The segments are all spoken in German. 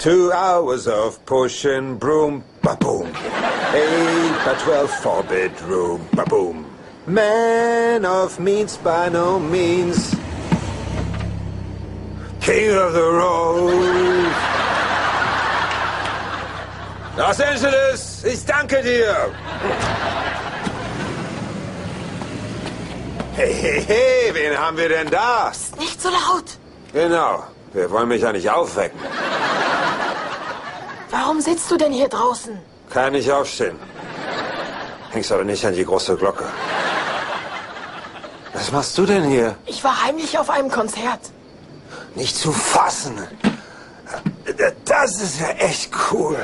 2 hours of pushing broom, ba-boom. 8 by 12 4-bedroom, ba-boom. Man of means by no means. King of the road. Los Angeles, ich danke dir. Hey, hey, hey, wen haben wir denn da? Ist nicht so laut. Genau, wir wollen mich ja nicht aufwecken. Warum sitzt du denn hier draußen? Kann nicht aufstehen. Hängst aber nicht an die große Glocke. Was machst du denn hier? Ich war heimlich auf einem Konzert. Nicht zu fassen. Das ist ja echt cool.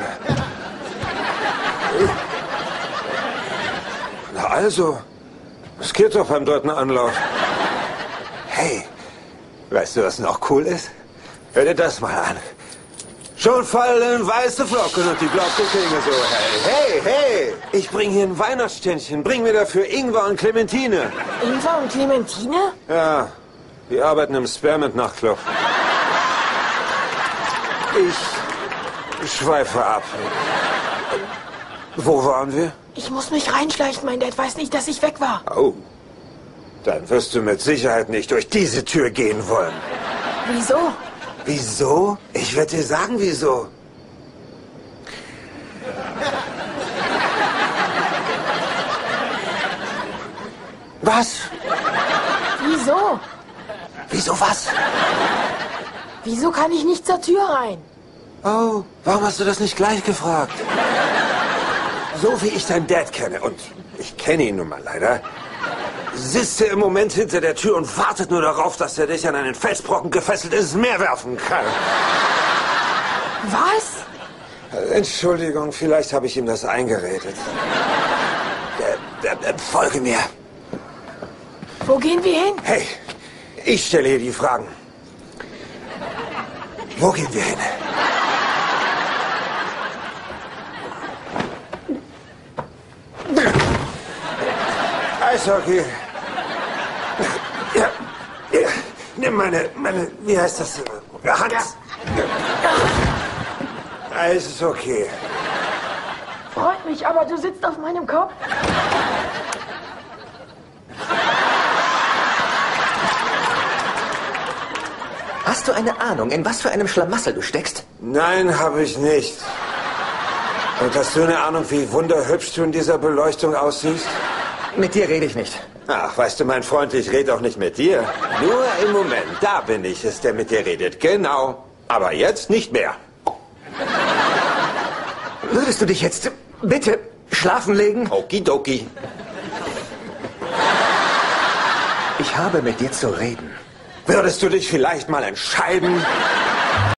Na also, es geht doch beim 3. Anlauf. Hey, weißt du, was noch cool ist? Hör dir das mal an. Schon fallen weiße Flocken und die Glocke klinge so. Hey, hey, hey! Ich bring hier ein Weihnachtsständchen. Bring mir dafür Ingwer und Clementine. Ingwer und Clementine? Ja, die arbeiten im Spearmint-Nachtclub. Ich schweife ab. Wo waren wir? Ich muss mich reinschleichen. Mein Dad weiß nicht, dass ich weg war. Oh, dann wirst du mit Sicherheit nicht durch diese Tür gehen wollen. Wieso? Wieso? Ich werde dir sagen, wieso. Was? Wieso? Wieso was? Wieso kann ich nicht zur Tür rein? Oh, warum hast du das nicht gleich gefragt? So wie ich deinen Dad kenne, und ich kenne ihn nun mal leider, sitzt er im Moment hinter der Tür und wartet nur darauf, dass er dich an einen Felsbrocken gefesseltes Meer werfen kann. Was? Entschuldigung, vielleicht habe ich ihm das eingeredet. Folge mir. Wo gehen wir hin? Hey, ich stelle hier die Fragen. Wo gehen wir hin? Eishockey. Ja, ja. Nimm meine, wie heißt das? Hand. Alles ist okay. Freut mich, aber du sitzt auf meinem Kopf. Hast du eine Ahnung, in was für einem Schlamassel du steckst? Nein, habe ich nicht. Und hast du eine Ahnung, wie wunderhübsch du in dieser Beleuchtung aussiehst? Mit dir rede ich nicht. Ach, weißt du, mein Freund, ich rede auch nicht mit dir. Nur im Moment, da bin ich es, der mit dir redet. Genau. Aber jetzt nicht mehr. Würdest du dich jetzt bitte schlafen legen? Okidoki. Ich habe mit dir zu reden. Würdest du dich vielleicht mal entscheiden?